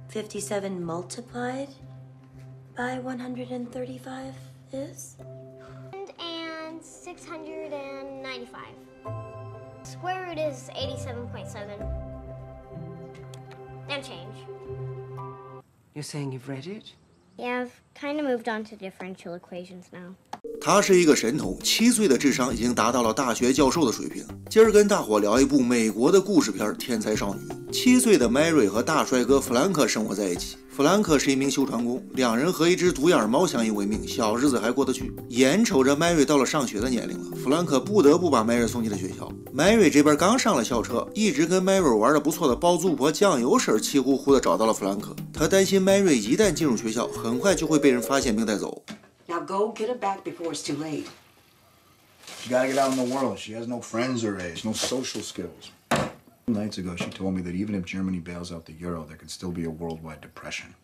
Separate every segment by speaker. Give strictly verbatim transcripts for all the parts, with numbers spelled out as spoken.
Speaker 1: fifty-seven multiplied by one hundred thirty-five is?
Speaker 2: And six hundred ninety-five. Square root is eighty-seven point seven. And change.
Speaker 3: You're saying you've read it?
Speaker 2: Yeah, I've kind of moved on to differential equations now.
Speaker 4: 他是一个神童，七岁的智商已经达到了大学教授的水平。今儿跟大伙聊一部美国的故事片《天才少女》。七岁的 Mary 和大帅哥弗兰克生活在一起。弗兰克是一名修船工，两人和一只独眼猫相依为命，小日子还过得去。眼瞅着 Mary 到了上学的年龄了，弗兰克不得不把 Mary 送进了学校。Mary 这边刚上了校车，一直跟 Mary 玩的不错的包租婆酱油婶气呼呼的找到了弗兰克。他担心 Mary 一旦进入学校，很快就会被人发现并带走。
Speaker 3: Now go get her back before it's too late.
Speaker 5: She gotta get out in the world. She has no friends her age, no social skills. Nights ago, she told me that even if Germany bails out the euro, there could still be a worldwide depression.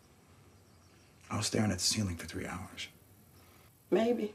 Speaker 5: I was staring at the ceiling for three hours.
Speaker 6: Maybe.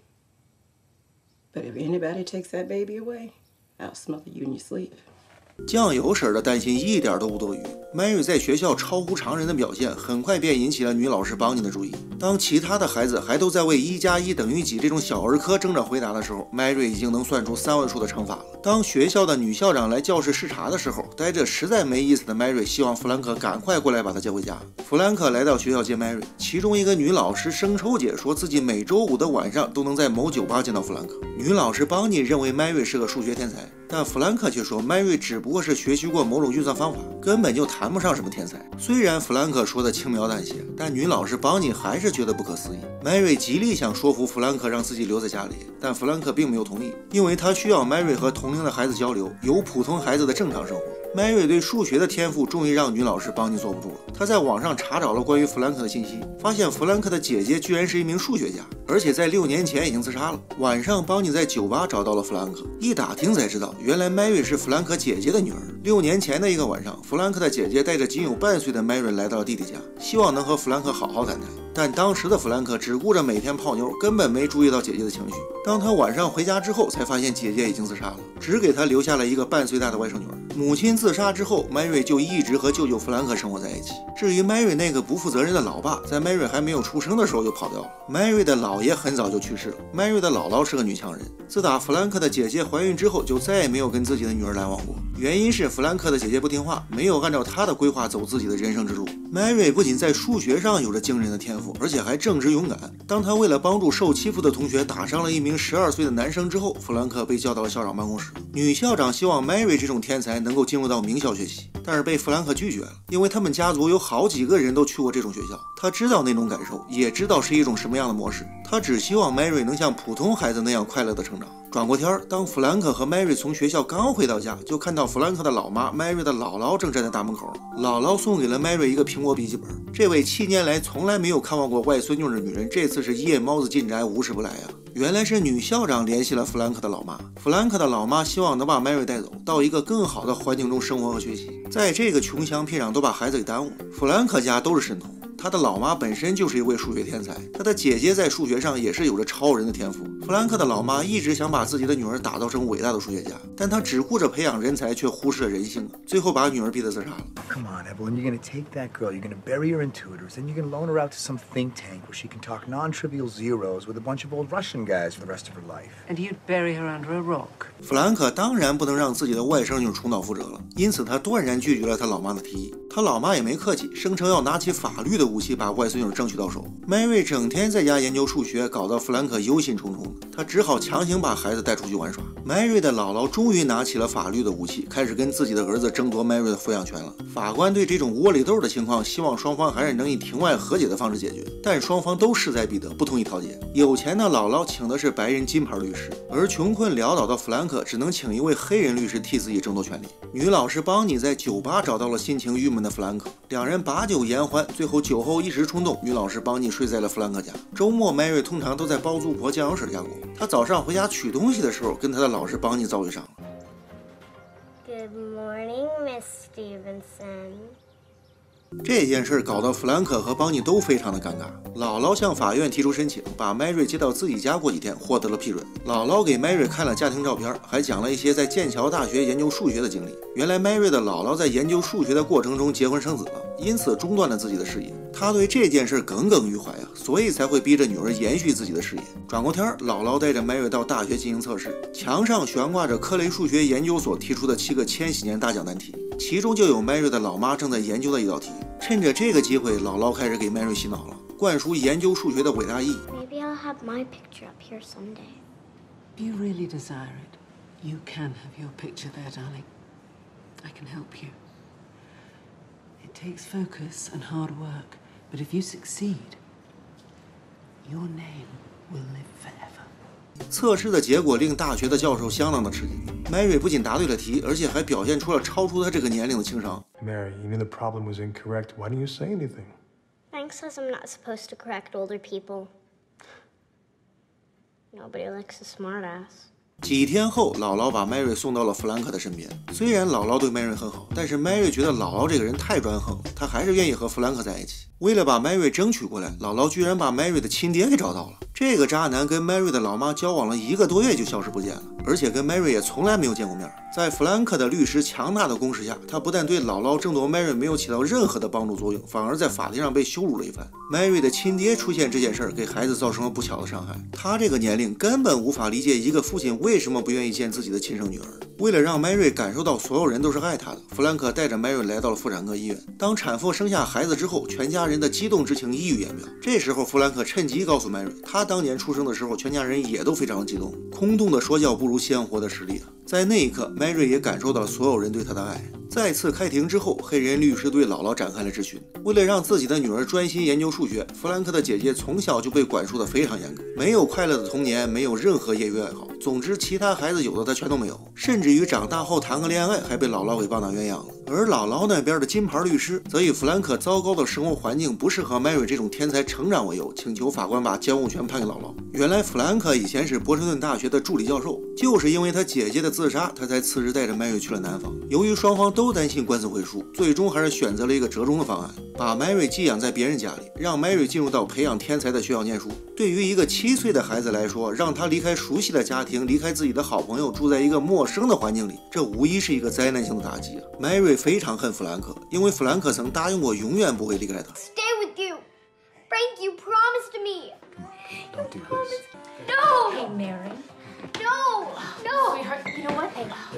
Speaker 6: But if anybody takes that baby away, I'll smother you in your sleep.
Speaker 4: 酱油婶的担心一点都不多余。Mary 在学校超乎常人的表现，很快便引起了女老师邦尼的注意。当其他的孩子还都在为一加一等于几这种小儿科挣扎回答的时候 ，Mary 已经能算出三位数的乘法了。当学校的女校长来教室视察的时候，待着实在没意思的 Mary 希望弗兰克赶快过来把她接回家。弗兰克来到学校接 Mary， 其中一个女老师生抽姐说自己每周五的晚上都能在某酒吧见到弗兰克。女老师邦尼认为 Mary 是个数学天才，但弗兰克却说 Mary 只不过是学习过某种运算方法，根本就谈不上什么天才。虽然弗兰克说的轻描淡写，但女老师邦尼还是觉得不可思议。Mary 极力想说服弗兰克让自己留在家里，但弗兰克并没有同意，因为他需要 Mary 和同龄的孩子交流，有普通孩子的正常生活。Mary 对数学的天赋终于让女老师邦尼坐不住了。她在网上查找了关于弗兰克的信息，发现弗兰克的姐姐居然是一名数学家，而且在六年前已经自杀了。晚上，邦尼在酒吧找到了弗兰克，一打听才知道，原来 Mary 是弗兰克姐姐的女儿。六年前的一个晚上，弗兰克的姐姐带着仅有半岁的 Mary 来到了弟弟家，希望能和弗兰克好好谈谈。但当时的弗兰克只顾着每天泡妞，根本没注意到姐姐的情绪。当他晚上回家之后，才发现姐姐已经自杀了，只给他留下了一个半岁大的外甥女儿。母亲自杀之后 ，Mary 就一直和舅舅弗兰克生活在一起。至于 Mary 那个不负责任的老爸，在 Mary 还没有出生的时候就跑掉了。Mary 的姥爷很早就去世了 ，Mary 的姥姥是个女强人。自打弗兰克的姐姐怀孕之后，就再也没有跟自己的女儿来往过。原因是弗兰克的姐姐不听话，没有按照她的规划走自己的人生之路。Mary 不仅在数学上有着惊人的天赋，而且还正直勇敢。当她为了帮助受欺负的同学打伤了一名十二岁的男生之后，弗兰克被叫到了校长办公室。女校长希望 Mary 这种天才能够进入到名校学习，但是被弗兰克拒绝了，因为他们家族有好几个人都去过这种学校，他知道那种感受，也知道是一种什么样的模式。他只希望 Mary 能像普通孩子那样快乐的成长。转过天儿，当弗兰克和 Mary 从学校刚回到家，就看到弗兰克的老妈 Mary 的姥姥正站在大门口。姥姥送给了 Mary 一个苹果笔记本。这位七年来从来没有看望过外孙女的女人，这次是夜猫子进宅，无事不来呀、啊。原来是女校长联系了弗兰克的老妈，弗兰克的老妈希望能把 Mary 带走，到一个更好的环境中生活和学习。在这个穷乡僻壤都把孩子给耽误了。弗兰克家都是神童。他的老妈本身就是一位数学天才，他的姐姐在数学上也是有着超人的天赋。弗兰克的老妈一直想把自己的女儿打造成伟大的数学家，但她只顾着培养人才，却忽视了人性，最后把女儿逼得自杀了。
Speaker 5: Come on, Evelyn, you're gonna take that girl, you're gonna bury her in tutors, then you're gonna loan her out to some think tank where she can talk non-trivial zeros with a bunch of old Russian guys for the rest of her life.
Speaker 3: And you'd bury her under a rock.
Speaker 4: 弗兰克当然不能让自己的外甥女重蹈覆辙了，因此他断然拒绝了他老妈的提议。他老妈也没客气，声称要拿起法律的武器把外孙女争取到手。Mary 整天在家研究数学，搞得弗兰克忧心忡忡的，他只好强行把孩子带出去玩耍。Mary 的姥姥终于拿起了法律的武器，开始跟自己的儿子争夺 Mary 的抚养权了。法官对这种窝里斗的情况，希望双方还是能以庭外和解的方式解决，但双方都势在必得，不同意调解。有钱的姥姥请的是白人金牌律师，而穷困潦倒的弗兰克只能请一位黑人律师替自己争夺权利。女老师邦尼在酒吧找到了心情郁闷的弗兰克，两人把酒言欢，最后酒后一时冲动，女老师邦尼睡在了弗兰克家。周末 Mary 通常都在包租婆酱油婶家过，她早上回家取东西的时候，跟她的老师邦尼遭遇上了。
Speaker 2: Good morning, Miss Stevenson.
Speaker 4: 这件事搞得弗兰克和邦尼都非常的尴尬。姥姥向法院提出申请，把迈瑞接到自己家过几天，获得了批准。姥姥给迈瑞看了家庭照片，还讲了一些在剑桥大学研究数学的经历。原来迈瑞的姥姥在研究数学的过程中结婚生子了，因此中断了自己的事业。他对这件事耿耿于怀啊，所以才会逼着女儿延续自己的事业。转过天，姥姥带着迈瑞到大学进行测试，墙上悬挂着科雷数学研究所提出的七个千禧年大奖难题，其中就有迈瑞的老妈正在研究的一道题。趁着这个机会，姥姥开始给迈瑞洗脑了，灌输研究数学的伟大意义。
Speaker 2: Maybe I'll have my picture up here someday.
Speaker 3: If you really desire it, you can have your picture there, darling. I can help you. It takes focus and hard work, but if you succeed, your name will live forever.
Speaker 4: 测试的结果令大学的教授相当的吃惊。Mary 不仅答对了题，而且还表现出了超出他这个年龄的情商。
Speaker 7: Mary, you knew the problem was incorrect. Why didn't you say anything?
Speaker 2: Frank says I'm not supposed to correct older people. Nobody likes a smartass.
Speaker 4: 几天后，姥姥把 Mary 送到了弗兰克的身边。虽然姥姥对 Mary 很好，但是 Mary 觉得姥姥这个人太专横，她还是愿意和弗兰克在一起。为了把 Mary 争取过来，姥姥居然把 Mary 的亲爹给找到了。这个渣男跟 Mary 的老妈交往了一个多月就消失不见了，而且跟 Mary 也从来没有见过面。在弗兰克的律师强大的攻势下，他不但对姥姥争夺 Mary 没有起到任何的帮助作用，反而在法庭上被羞辱了一番。Mary 的亲爹出现这件事儿，给孩子造成了不小的伤害。他这个年龄根本无法理解一个父亲为什么不愿意见自己的亲生女儿。为了让 Mary 感受到所有人都是爱她的，弗兰克带着 Mary 来到了妇产科医院。当产妇生下孩子之后，全家人的激动之情溢于言表。这时候，弗兰克趁机告诉 Mary， 他当年出生的时候，全家人也都非常的激动。空洞的说教不如鲜活的实力啊！在那一刻 ，Mary 也感受到了所有人对她的爱。再次开庭之后，黑人律师对姥姥展开了质询。为了让自己的女儿专心研究数学，弗兰克的姐姐从小就被管束得非常严格，没有快乐的童年，没有任何业余爱好。总之，其他孩子有的她全都没有，甚至于长大后谈个恋爱，还被姥姥给棒打鸳鸯了。而姥姥那边的金牌律师则以弗兰克糟糕的生活环境不适合 Mary 这种天才成长为由，请求法官把监护权判给姥姥。原来弗兰克以前是波士顿大学的助理教授，就是因为他姐姐的自杀，他才辞职带着 Mary 去了南方。由于双方都担心官司会输，最终还是选择了一个折中的方案，把 Mary 寄养在别人家里，让 Mary 进入到培养天才的学校念书。对于一个七岁的孩子来说，让他离开熟悉的家庭，离开自己的好朋友，住在一个陌生的环境里，这无疑是一个灾难性的打击啊。Mary 非常恨弗兰克，因为弗兰克曾答应过永远不会离开他。
Speaker 2: Stay with you. Frank, you promised me.
Speaker 5: Don't do this.
Speaker 2: No.
Speaker 8: Hey, Mary.
Speaker 2: No. No.
Speaker 8: Sweetheart, you know what?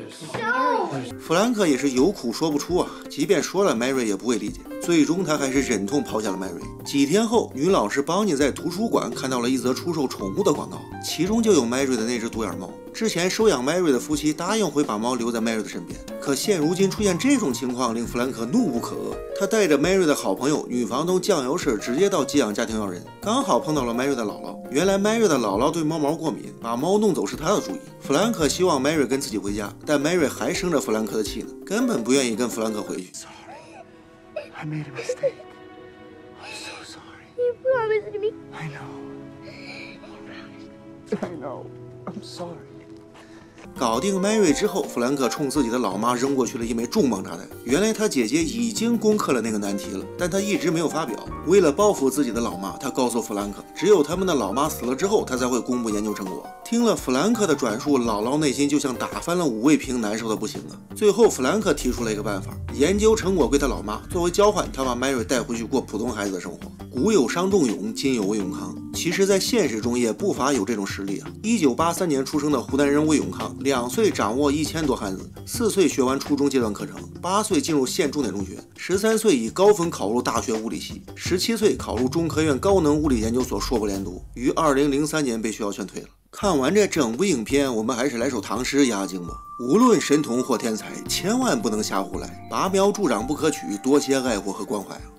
Speaker 2: No.
Speaker 4: 弗兰克也是有苦说不出啊，即便说了 Mary 也不会理解，最终他还是忍痛抛下了 Mary。几天后，女老师邦尼在图书馆看到了一则出售宠物的广告，其中就有 Mary 的那只独眼猫。之前收养 Mary 的夫妻答应会把猫留在 Mary 的身边，可现如今出现这种情况，令弗兰克怒不可遏。他带着 Mary 的好朋友女房东酱油婶直接到寄养家庭要人，刚好碰到了 Mary 的姥姥。原来 Mary 的姥姥对猫毛过敏，把猫弄走是她的主意。弗兰克希望 Mary 跟自己回家，但 Mary 还生着弗兰克的气呢，根本不愿意跟弗兰克回去。
Speaker 7: Sorry. I made a mistake. I'm so sorry.
Speaker 2: You promised me.
Speaker 7: I know. I know. I'm sorry.
Speaker 4: 搞定 Mary 之后，弗兰克冲自己的老妈扔过去了一枚重磅炸弹。原来他姐姐已经攻克了那个难题了，但他一直没有发表。为了报复自己的老妈，他告诉弗兰克，只有他们的老妈死了之后，他才会公布研究成果。听了弗兰克的转述，姥姥内心就像打翻了五味瓶，难受的不行啊。最后，弗兰克提出了一个办法，研究成果归他老妈，作为交换，他把 Mary 带回去过普通孩子的生活。古有伤仲永，今有魏永康。其实，在现实中也不乏有这种实例啊。一九八三年出生的湖南人魏永康，两岁掌握一千多汉字，四岁学完初中阶段课程，八岁进入县重点中学，十三岁以高分考入大学物理系，十七岁考入中科院高能物理研究所硕博连读，于二零零三年被学校劝退了。看完这整部影片，我们还是来首唐诗压惊吧。无论神童或天才，千万不能瞎胡来，拔苗助长不可取，多些爱护和关怀啊。